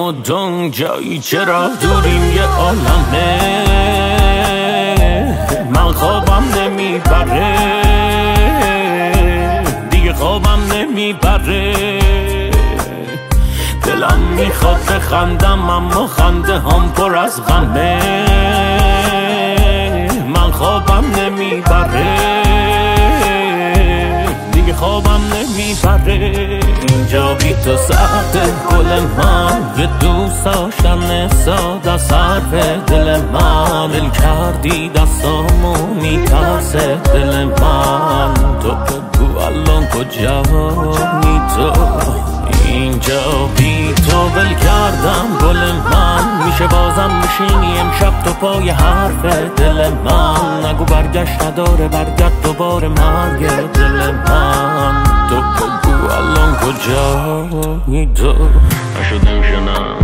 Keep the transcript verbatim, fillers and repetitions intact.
و دون جایی چرا دوریم یه عالمه من خوابم نمیبره دیگه خوابم نمیبره دلم میخواد بخندم اما خنده هم پر از غمه من خوابم نمیبره دیگه خوابم نمیبره اینجا بی تو سخت گل من یه دوست داشتن ساده صرف دل من دل کردی دستامو میترسه دل من تو بگو الان کجایی تو اینجا بی تو ول کردم گل من میشه بازم میشینی امشب تو پای حرف دل من نگو برگشت نداره برگرد دوباره مرگ دل من تو بگو الان کجایی تو نشدم شنم